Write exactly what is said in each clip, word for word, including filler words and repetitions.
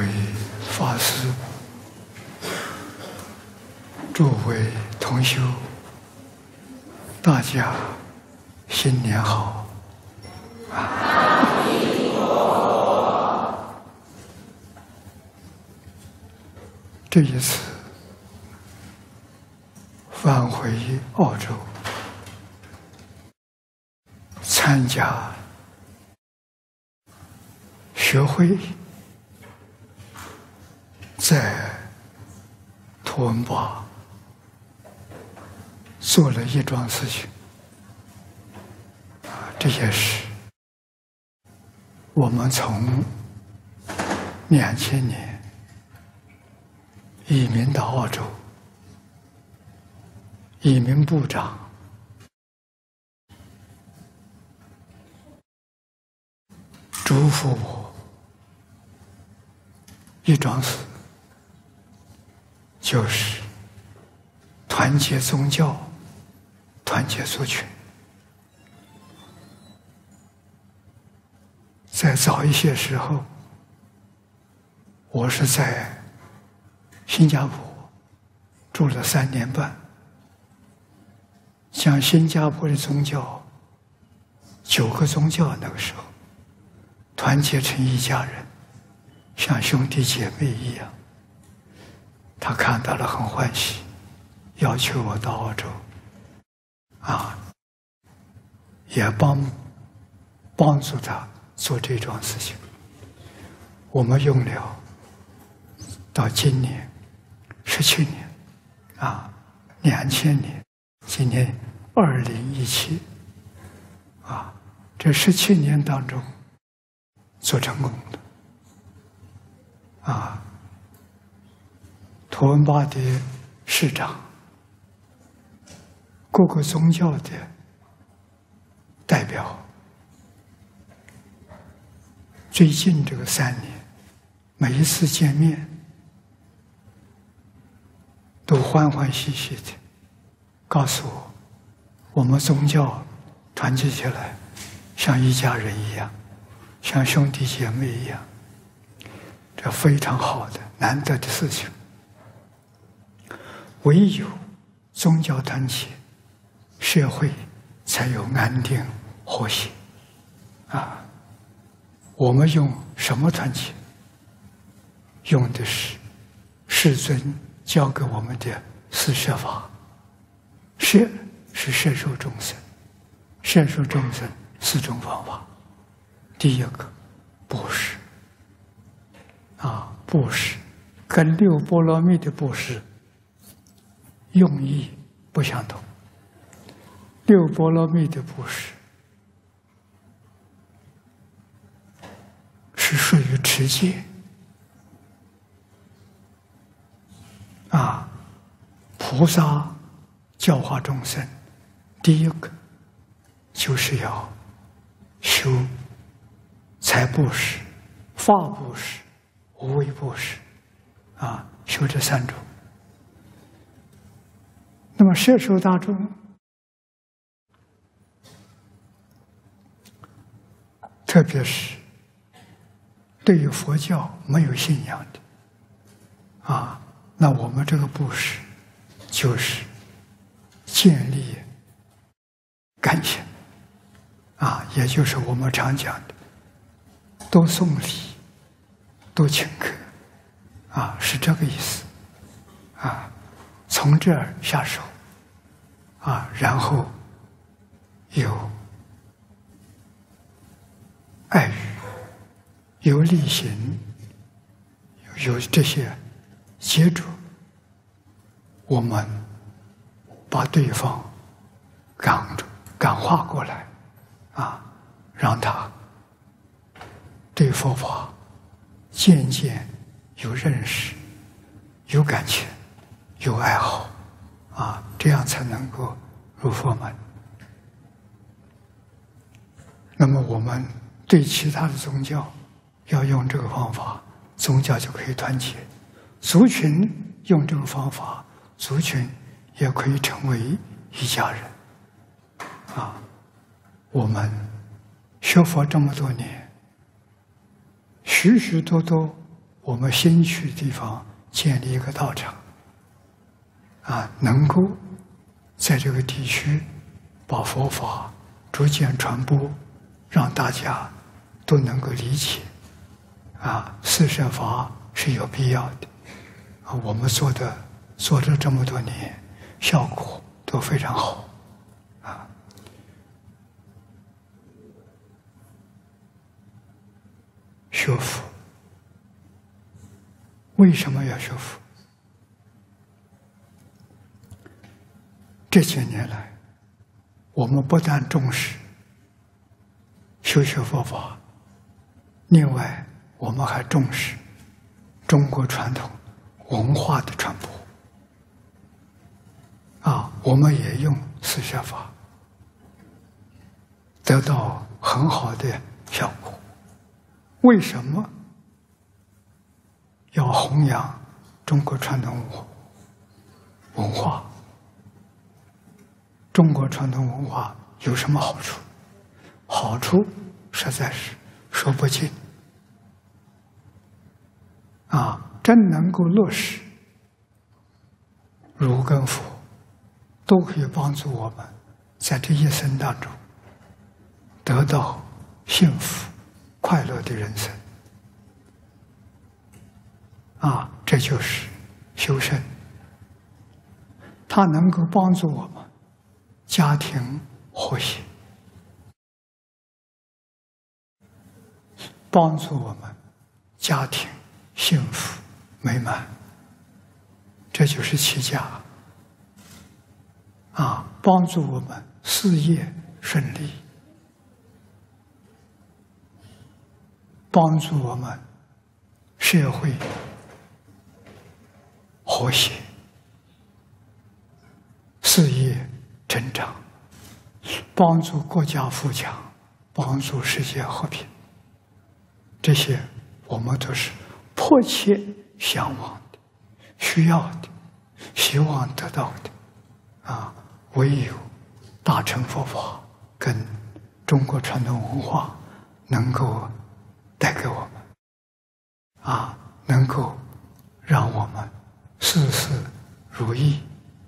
位法师、诸位同修，大家新年好！啊！这一次返回澳洲，参加学会在图文巴做了一桩事情，啊，这也是我们从两千年移民到澳洲，移民部长嘱咐我一桩事，就是团结宗教，团结族群。在早一些时候，我是在新加坡住了三年半，将新加坡的宗教九个宗教那个时候团结成一家人，像兄弟姐妹一样。他看到了很欢喜，要求我到澳洲，啊，也帮帮助他做这桩事情。我们用了到今年十七年，啊，两千年，今年二零一七，啊，这十七年当中做成功的，啊。图文巴的市长，各个宗教的代表，最近这个三年，每一次见面，都欢欢喜喜的告诉我，我们宗教团结起来，像一家人一样，像兄弟姐妹一样，这非常好的难得的事情。唯有宗教团结，社会才有安定和谐。啊，我们用什么团结？用的是世尊教给我们的四摄法。摄是摄受众生，摄受众生四种方法。第一个，布施。啊，布施跟六波罗蜜的布施用意不相同。六波罗蜜的布施是属于持戒，啊，菩萨教化众生，第一个就是要修财布施、法布施、无为布施，啊，修这三种。那么摄受大众，特别是对于佛教没有信仰的，啊，那我们这个布施就是建立感情，啊，也就是我们常讲的多送礼，多请客，啊，是这个意思，啊，从这儿下手，啊，然后有爱语，有力行，有这些接触，我们把对方感感化过来，啊，让他对佛法渐渐有认识，有感情，有爱好，啊，这样才能够入佛门。那么我们对其他的宗教要用这个方法，宗教就可以团结；族群用这个方法，族群也可以成为一家人。啊，我们学佛这么多年，许许多多我们新去的地方建立一个道场，啊，能够在这个地区把佛法逐渐传播，让大家都能够理解，啊，四摄法是有必要的，啊，我们做的做了这么多年，效果都非常好，啊。学佛，为什么要学佛？这些年来，我们不但重视修学佛法，另外我们还重视中国传统文化的传播。啊，我们也用四摄法，得到很好的效果。为什么要弘扬中国传统文化？中国传统文化有什么好处？好处实在是说不尽。啊，真能够落实，儒跟佛都可以帮助我们在这一生当中得到幸福快乐的人生。啊，这就是修身，它能够帮助我们家庭和谐，帮助我们家庭幸福美满，这就是齐家。啊，帮助我们事业顺利，帮助我们社会和谐，事业成长，帮助国家富强，帮助世界和平，这些我们都是迫切向往的、需要的、希望得到的。啊，唯有大乘佛法跟中国传统文化能够带给我们，啊，能够让我们事事如意。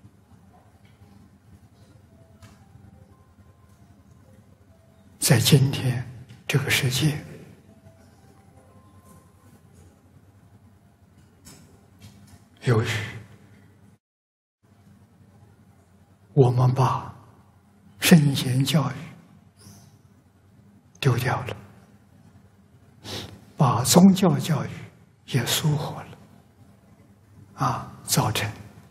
在今天这个世界，由于我们把圣贤教育丢掉了，把宗教教育也疏忽了，啊，造成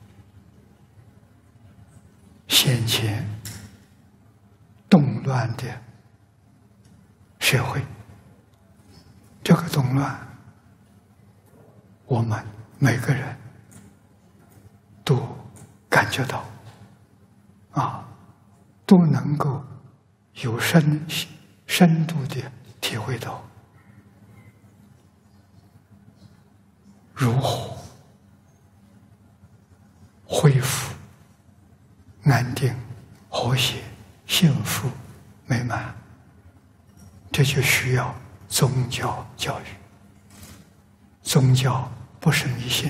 先前动乱的社会。这个动乱，我们每个人都感觉到，啊，都能够有深深度的体会到，如何恢复安定、和谐、幸福、美满，这就需要宗教教育。宗教不是迷信，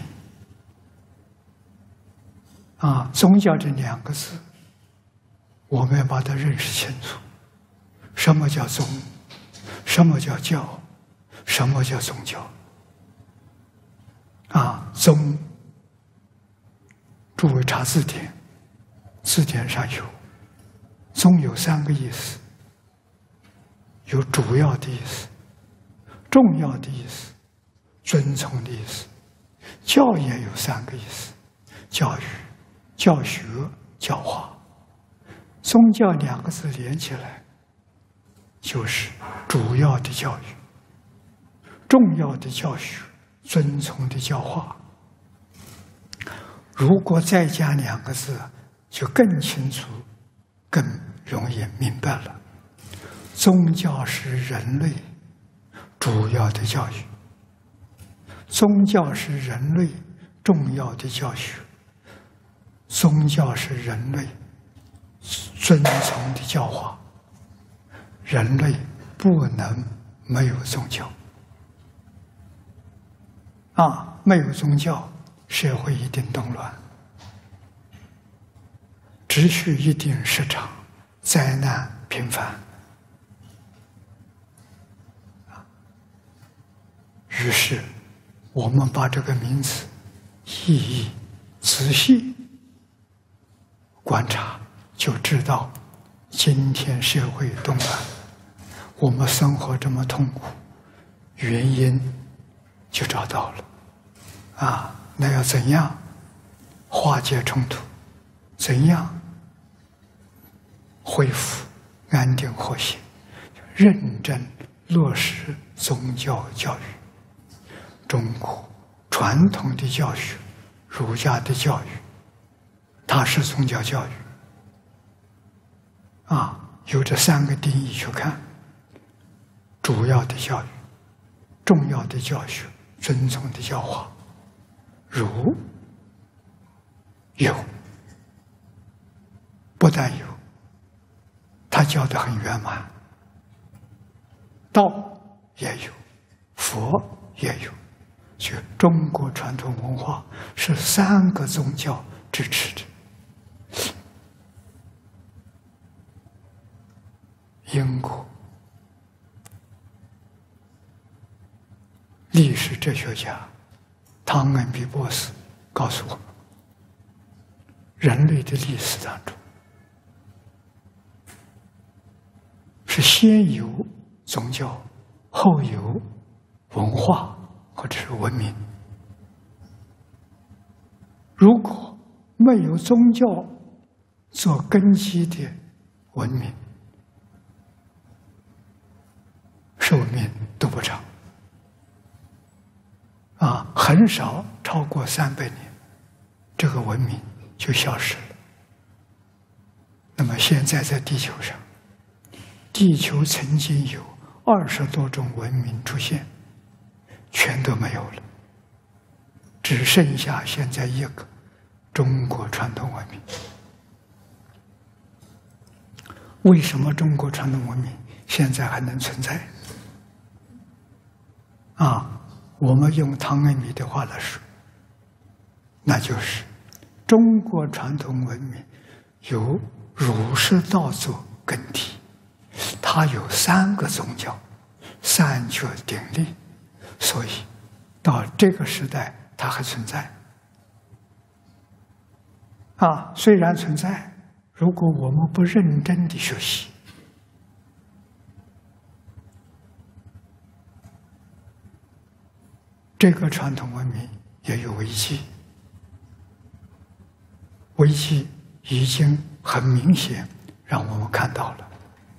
啊，宗教这两个字，我们要把它认识清楚。什么叫宗？什么叫教？什么叫宗教？啊，宗，诸位查字典，字典上有，宗有三个意思，有主要的意思、重要的意思、尊崇的意思。教也有三个意思：教育、教学、教化。宗教两个字连起来，就是主要的教育、重要的教学、尊崇的教化。如果再加两个字，就更清楚、更容易明白了。宗教是人类主要的教育，宗教是人类重要的教学，宗教是人类尊崇的教化。人类不能没有宗教。 啊，没有宗教，社会一定动乱，秩序一定失常，灾难频繁。于是，我们把这个名字意义仔细观察，就知道今天社会动乱，我们生活这么痛苦，原因就找到了。啊，那要怎样化解冲突？怎样恢复安定和谐？认真落实宗教教育。中国传统的教育，儒家的教育，它是宗教教育。啊，有这三个定义去看：主要的教育、重要的教学、尊崇的教化。儒有，不但有，他教得很圆满。道也有，佛也有，就中国传统文化是三个宗教支持的。英国历史哲学家汤恩比博士告诉我们，人类的历史当中是先有宗教，后有文化或者是文明。如果没有宗教做根基的文明，寿命都不长。啊，很少超过三百年，这个文明就消失了。那么现在在地球上，地球曾经有二十多种文明出现，全都没有了，只剩下现在一个中国传统文明。为什么中国传统文明现在还能存在？啊？我们用汤恩比的话来说，那就是中国传统文明由儒释道做根基，它有三个宗教，三权鼎立，所以到这个时代它还存在。啊，虽然存在，如果我们不认真的学习，这个传统文明也有危机，危机已经很明显，让我们看到了。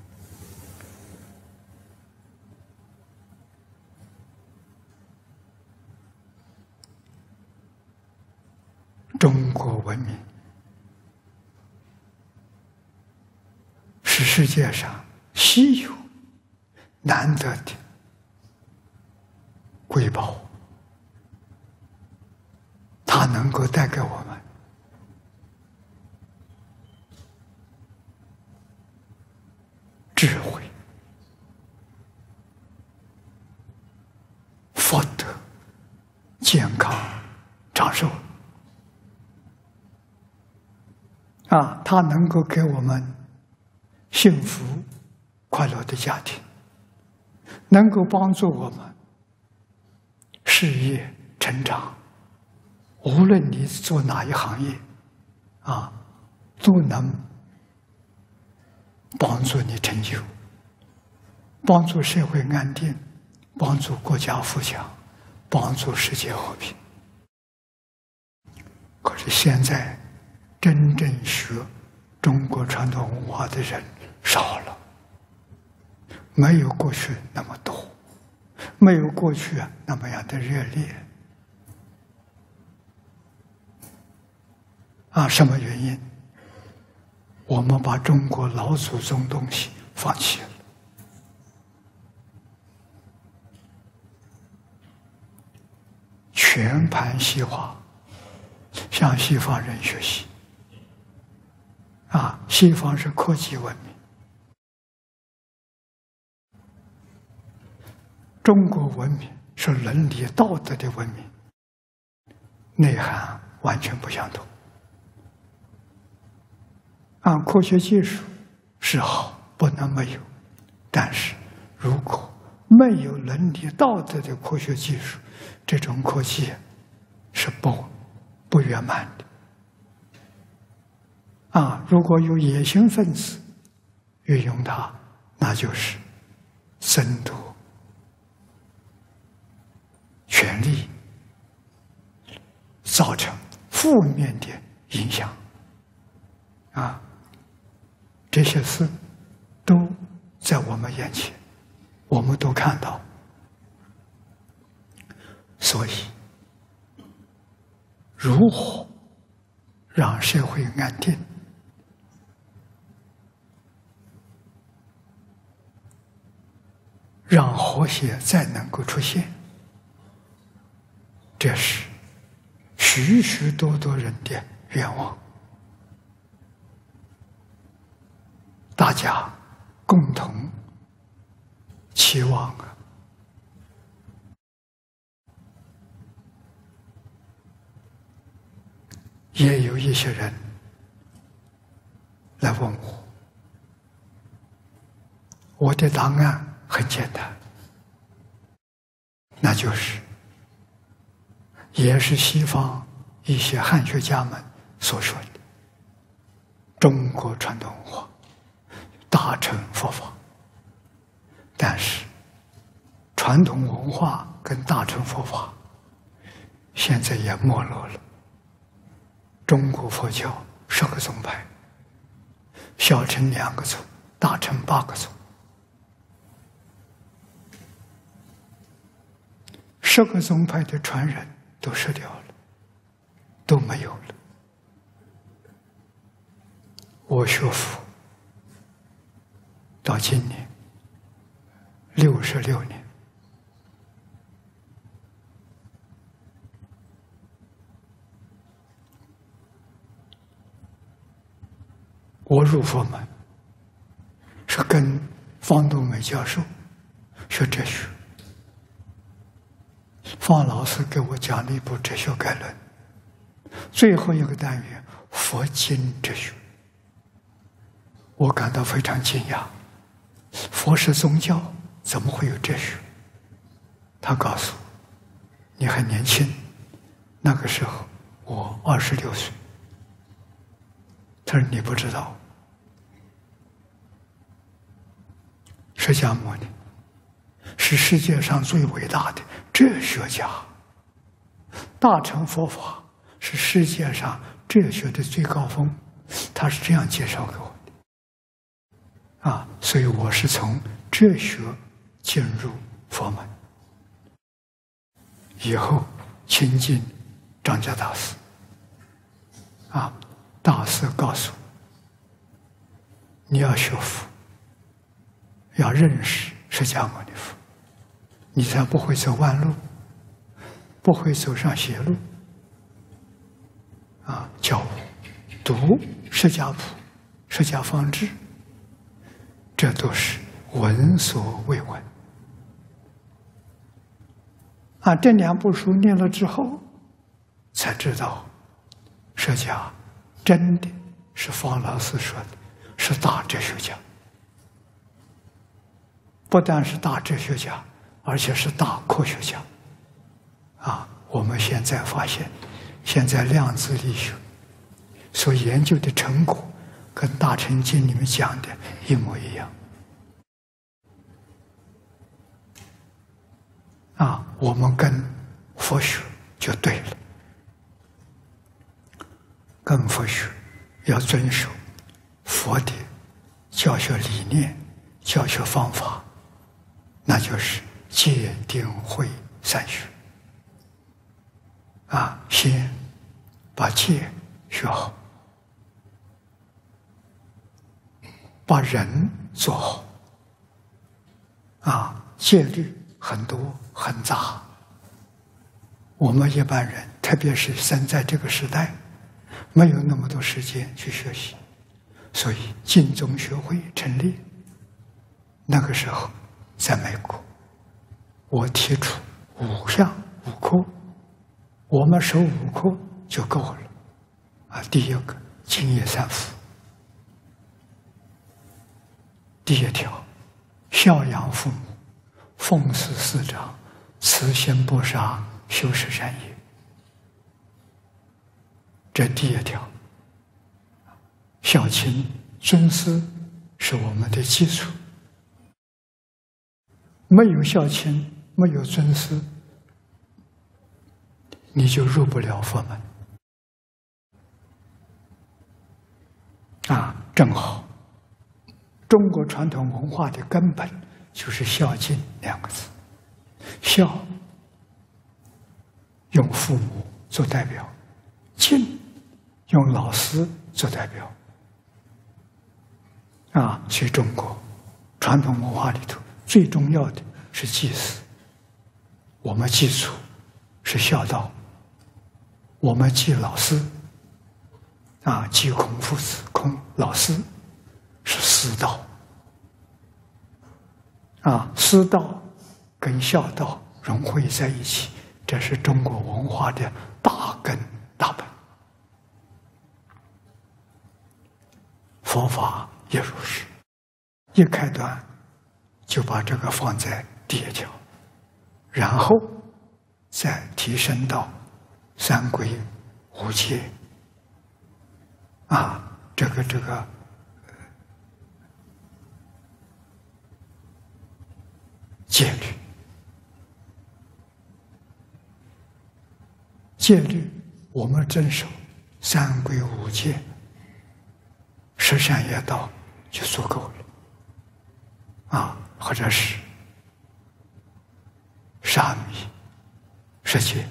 中国文明是世界上稀有、难得的瑰宝。它能够带给我们智慧、福德、健康、长寿。啊，它能够给我们幸福、快乐的家庭，能够帮助我们事业成长。无论你做哪一行业，啊，都能帮助你成就，帮助社会安定，帮助国家富强，帮助世界和平。可是现在，真正学中国传统文化的人少了，没有过去那么多，没有过去那么样的热烈。啊，什么原因？我们把中国老祖宗东西放弃了，全盘西化，向西方人学习。啊，西方是科技文明，中国文明是伦理道德的文明。 内涵完全不相同。啊，科学技术是好，不能没有，但是如果没有伦理道德的科学技术，这种科技是不不圆满的。啊，如果有野心分子运用它，那就是争夺权力，造成负面的影响。啊，这些事都在我们眼前，我们都看到。所以，如何让社会安定？让和谐再能够出现，这是许许多多人的愿望，大家共同期望啊。也有一些人来问我，我的答案很简单，那就是也是西方一些汉学家们所说的中国传统文化大乘佛法。但是传统文化跟大乘佛法现在也没落了。中国佛教十个宗派，小乘两个宗，大乘八个宗。十个宗派的传人都失掉了，都没有了。我学佛到今年六十六年，我入佛门是跟方东美教授学哲学。方老师给我讲了一部哲学概论，最后一个单元佛经哲学，我感到非常惊讶。佛是宗教，怎么会有哲学？他告诉我，你还年轻，那个时候我二十六岁。他说你不知道，释迦牟尼是世界上最伟大的哲学家，大乘佛法是世界上哲学的最高峰。他是这样介绍给我的啊，所以我是从哲学进入佛门，以后亲近张家大师啊，大师告诉我，你要学佛，要认识释迦牟尼佛，你才不会走弯路，不会走上邪路。啊，叫我读释迦谱、释迦方志，这都是闻所未闻。啊，这两部书念了之后，才知道释迦真的是方老师说的，是大哲学家。不但是大哲学家，而且是大科学家。啊，我们现在发现，现在量子力学所研究的成果，跟《大乘经》里面讲的一模一样。啊，我们跟佛学就对了，跟佛学要遵守佛的教学理念、教学方法，那就是戒定慧三学。啊，先把戒学好，把人做好。啊，戒律很多很杂，我们一般人，特别是生在这个时代，没有那么多时间去学习，所以净宗学会成立。那个时候，在美国，我提出五项五科， 我们守五课就够了。啊，第一个敬业三福，第一条孝养父母，奉事师长，慈心不杀，修持善业。这第一条，孝亲尊师是我们的基础。没有孝亲，没有尊师，你就入不了佛门。啊，正好，中国传统文化的根本就是孝敬两个字。孝用父母做代表，敬用老师做代表。啊，所以中国传统文化里头最重要的是祭祀。我们祭祖是孝道，我们祭老师，啊，祭孔夫子、孔老师是师道。啊，师道跟孝道融汇在一起，这是中国文化的大根大本。佛法也如是，一开端就把这个放在第一条，然后再提升到三皈五戒。啊，这个这个戒律，戒律我们遵守三皈五戒，十善业道就足够了。啊，或者是沙弥、十戒。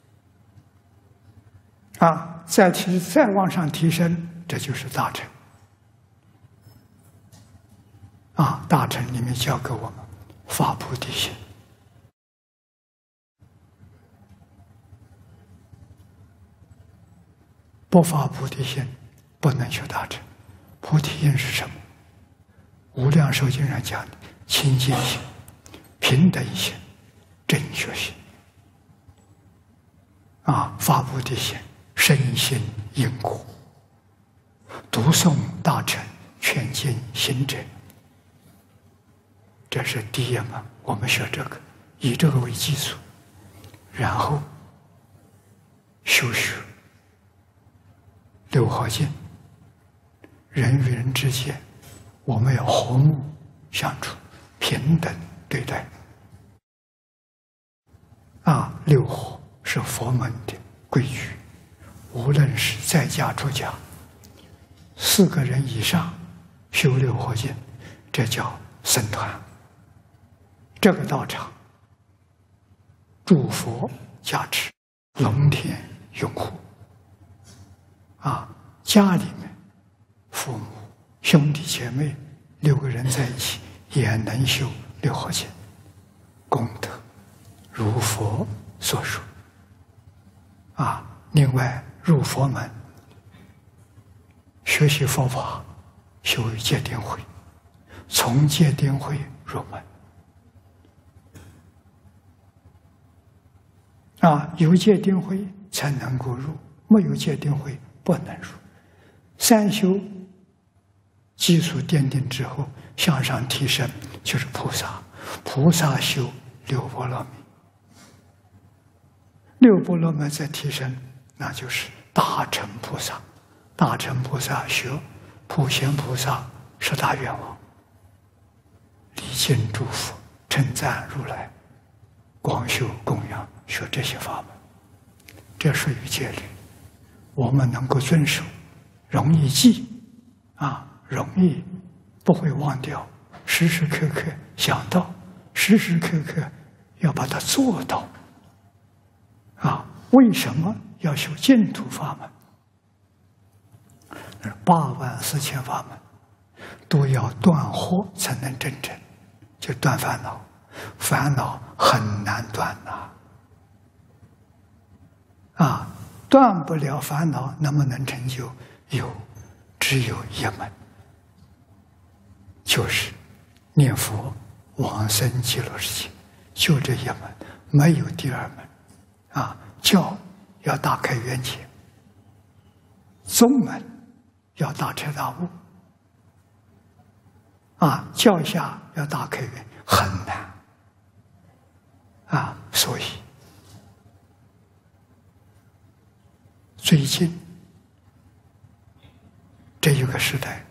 啊，再提再往上提升，这就是大乘。啊，大乘里面教给我们发菩提心。不发菩提心，不能修大乘。菩提心是什么？无量寿经上讲的清净心、平等心、正觉心。啊，发菩提心，深信因果，读诵大乘劝进行者。这是第一门，我们学这个，以这个为基础，然后修学六合敬。人与人之间，我们要和睦相处，平等对待。啊，六合是佛门的规矩，无论是在家出家，四个人以上修六合敬，这叫僧团。这个道场，诸佛加持，龙天拥护。啊，家里面父母、兄弟姐妹六个人在一起，也能修六合敬，功德如佛所说。啊，另外入佛门，学习佛法，修戒定慧，从戒定慧入门。啊，有戒定慧才能够入，没有戒定慧不能入。三修基础奠定之后，向上提升就是菩萨。菩萨修六波罗蜜，六波罗蜜再提升，那就是大乘菩萨。大乘菩萨学普贤菩萨十大愿望，礼敬诸佛，称赞如来，广修供养，学这些法门，这属于戒律，我们能够遵守，容易记，啊，容易不会忘掉，时时刻刻想到，时时刻刻要把它做到。啊，为什么要修净土法门？八万四千法门都要断惑才能真正，就断烦恼，烦恼很难断呐。啊，断不了烦恼，能不能成就？有，只有一门，就是念佛往生极乐世界，就这一门，没有第二门。啊，教要大开眼界，宗门要大彻大悟，啊，教下要大开眼，很难，啊，所以最近这一个时代，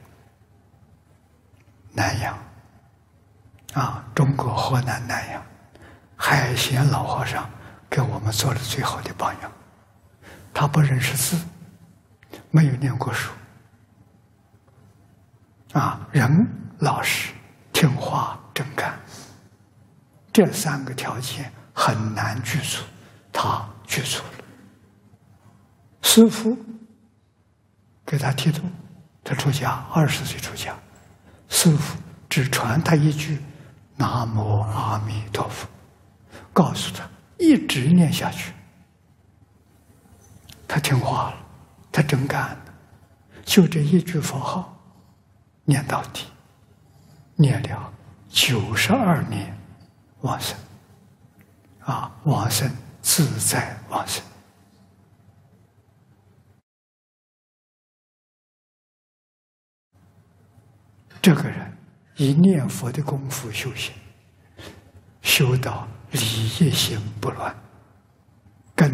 南阳，啊，中国河南南阳，海贤老和尚给我们做了最好的榜样。他不认识字，没有念过书，啊，人老实、听话、真干，这三个条件很难具足，他具足了。师父给他剃度，他出家，二十岁出家，师父只传他一句“南无阿弥陀佛”，告诉他一直念下去。他听话了，他真干了，就这一句佛号念到底，念了九十二年往生，啊，往生自在往生。这个人以念佛的功夫修行，修到理业心不乱，跟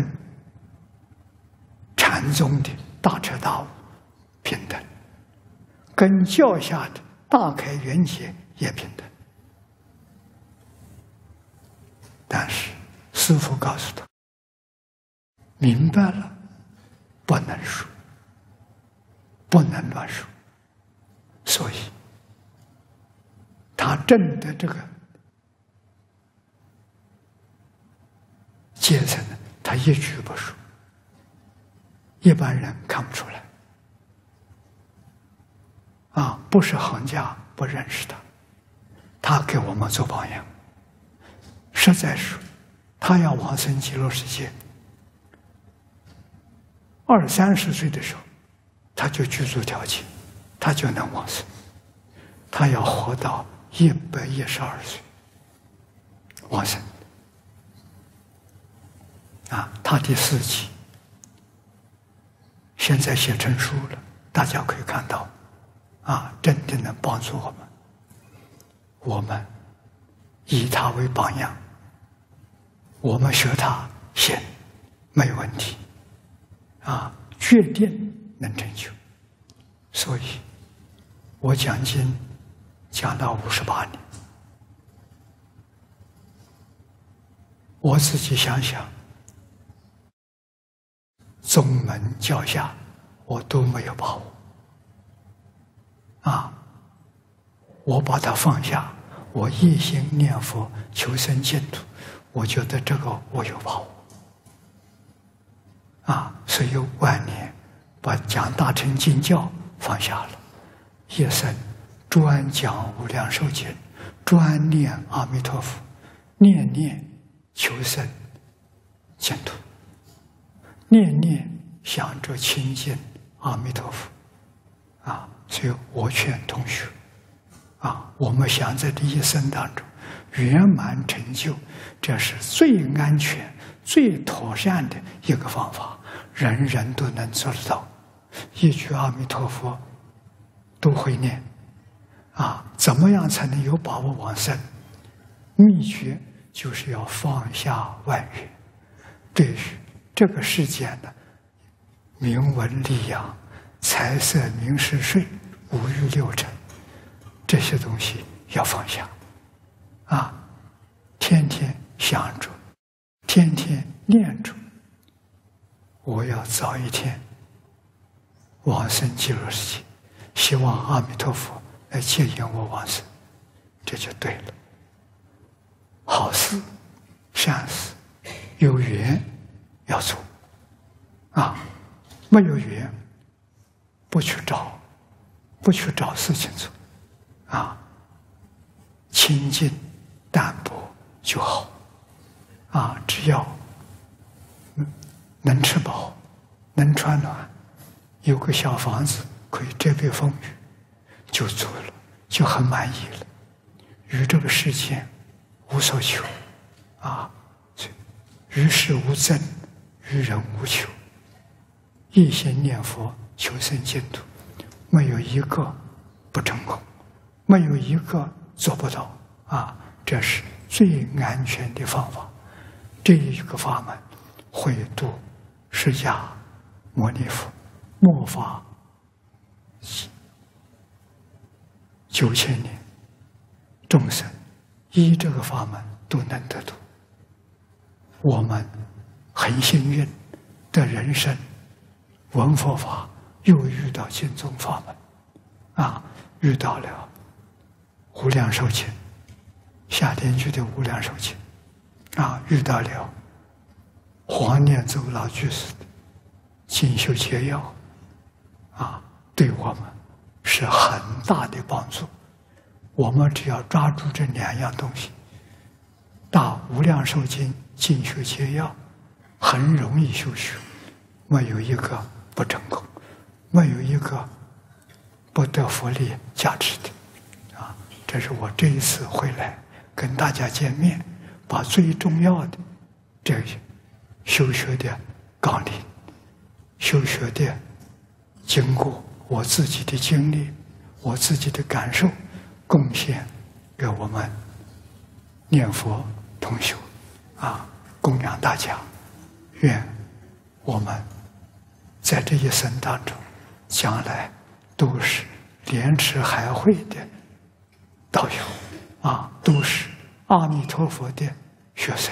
禅宗的大彻大悟平等，跟教下的大开圆解也平等。但是师父告诉他，明白了不能说，不能乱说，所以他证的这个阶层呢，他一句不说，一般人看不出来，啊，不是行家不认识他，他给我们做榜样。实在说，他要往生极乐世界，二三十岁的时候，他就具足条件，他就能往生。他要活到一百一十二岁往生。啊，他的事迹现在写成书了，大家可以看到，啊，真的能帮助我们。我们以他为榜样，我们学他行，没问题，啊，决定能成就。所以，我讲经讲了五十八年，我自己想想，宗门教下我都没有把握，啊，我把它放下，我一心念佛求生净土，我觉得这个我有把握，啊，所以晚年把讲大乘经教放下了，一生专讲无量寿经，专念阿弥陀佛，念念求生净土，念念想着亲近阿弥陀佛，啊，所以我劝同学，啊，我们想在这一生当中圆满成就，这是最安全、最妥善的一个方法，人人都能做得到。一句阿弥陀佛都会念，啊，怎么样才能有把握往生？秘诀就是要放下万缘，对于这个世间的名闻利养、财色名食睡、五欲六尘这些东西要放下，啊，天天想着，天天念着，我要早一天往生极乐世界，希望阿弥陀佛来接引我往生，这就对了。好事、善事，有缘要做，啊，没有缘不去找，不去找事情做，啊，清净淡泊就好，啊，只要能吃饱，能穿暖，有个小房子可以遮蔽风雨，就足了，就很满意了。与这个世间无所求，啊，与世无争， 与人无求，一心念佛求生净土，没有一个不成功，没有一个做不到啊！这是最安全的方法。这一个法门会度释迦牟尼佛末法九千年众生，依这个法门都能得度。我们很幸运的人生闻佛法，又遇到净宗法门啊，遇到了无量寿经，下天居的无量寿经啊，遇到了黄念祖老居士的进修捷要啊，对我们是很大的帮助。我们只要抓住这两样东西，大无量寿经、进修捷要，很容易修学，没有一个不成功，没有一个不得佛力加持的啊！这是我这一次回来跟大家见面，把最重要的这个修学的纲领、修学的经过，我自己的经历、我自己的感受，贡献给我们念佛同修啊，供养大家。愿我们在这一生当中，将来都是莲池海会的道友啊，都是阿弥陀佛的学生。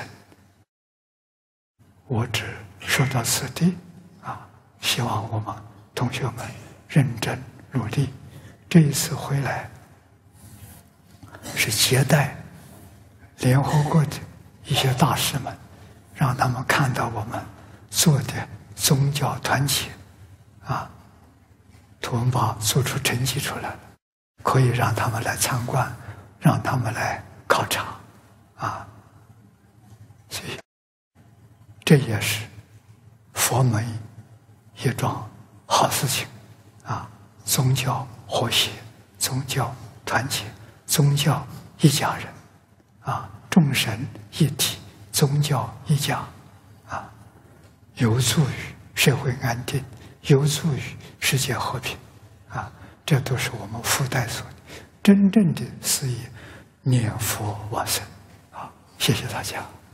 我只说到此地啊，希望我们同学们认真努力。这一次回来是接待联合国的一些大师们，让他们看到我们做的宗教团结啊，图文巴做出成绩出来了，可以让他们来参观，让他们来考察啊，所以这也是佛门一桩好事情啊！宗教和谐，宗教团结，宗教一家人啊，众神一体，宗教一家啊，有助于社会安定，有助于世界和平啊！这都是我们附带所的。真正的是以念佛往生啊！谢谢大家。